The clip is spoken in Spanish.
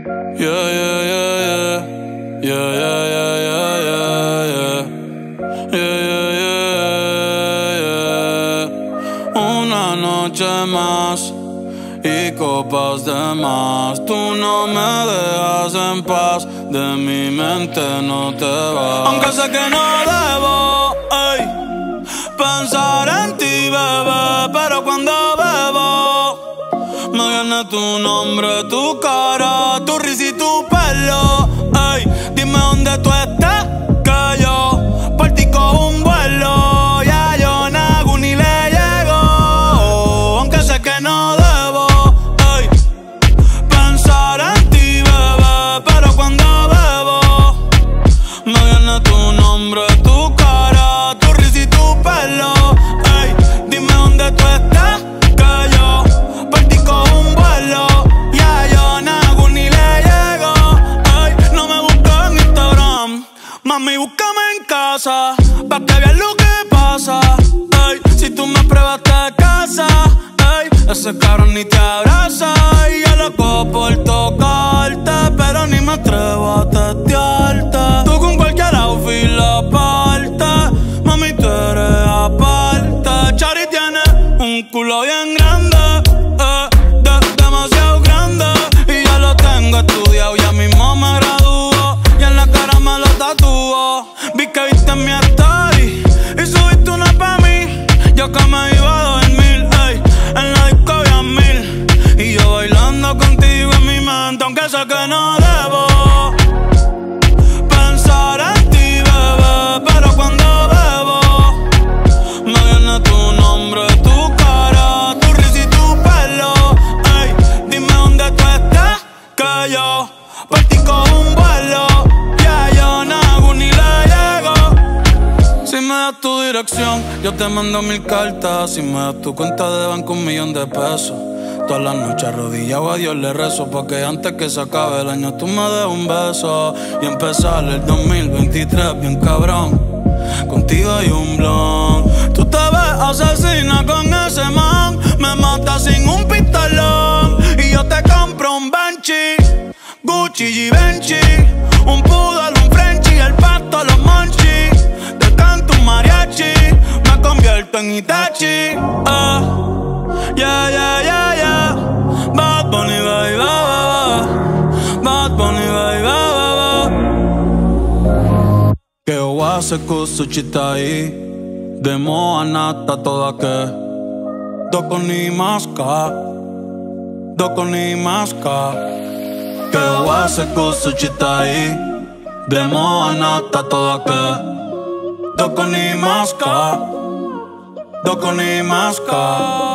Yeah, yeah, yeah, yeah. Yeah, yeah, yeah, yeah, yeah, yeah. Yeah, yeah, yeah, yeah. Una noche más y copas de más. Tú no me dejas en paz, de mi mente no te vas. Aunque sé que no debo, ey, pensar en ti, bebé, pero cuando bebo me viene tu nombre, tu cara, tu risa y tu pelo. Ey, dime dónde tú estás, que yo por ti cojo un vuelo. Ya yo nago ni le llego, aunque sé que no debo, ey, pensar en ti, bebé, pero cuando bebo me viene tu nombre, tu cara, tu risa y tu pelo. Ey, dime dónde tú estás, que yo por ti cojo un vuelo. Ya yo nago ni le llego. Ey, no me busques en Instagram, mami, búscame en casa, pa' que veas lo que pasa. Ey, si tú me pruebas te casa, ey, ese cabrón ni te abraza. Y yo loco por tocarte, pero ni me atrevo a testearte. Tú con cualquier outfit la parte, mami, tú eres aparte. Chari tiene un culo bien grande, demasiado grande, y ya lo tengo estudiado, ya mismo me gradúo, y en la cara me lo tatúo. Vi que viste en mi story y subiste una pa' mí, yo que me iba a dormir, ey, en la disco había 1000, y yo bailando contigo en mi mente, aunque sé que no debo pensar en ti, bebé, pero cuando bebo me viene tu nombre, tu cara, tu risa y tu pelo. Ey, dime dónde tú estás, que yo por ti cojo un vuelo. Ya yo nago ni le llego. Si me das tu dirección, yo te mando 1000 cartas. Si me das tu cuenta de banco, 1.000.000 de pesos. Todas las noches arrodillado a Dios le rezo, porque antes que se acabe el año tú me des un beso y empezar el 2023 bien cabrón. Contigo hay un blon. Tú te ves asesina con ese man, me matas sin un pistolón. Y yo te compro un Banshee, Gucci, Givenchy, un poodle, un Frenchie, el pasto, los monchis. Te canto un mariachi, me convierto en Itachi. Yeah, yeah, yeah, yeah. Bad Bunny, baby, Bad Bunny, baby, che ho hace kusu chitai, demo anata toda ke. Doko ni maska, che ho hace kusu chitai, demo anata toda ke. Doko ni maska.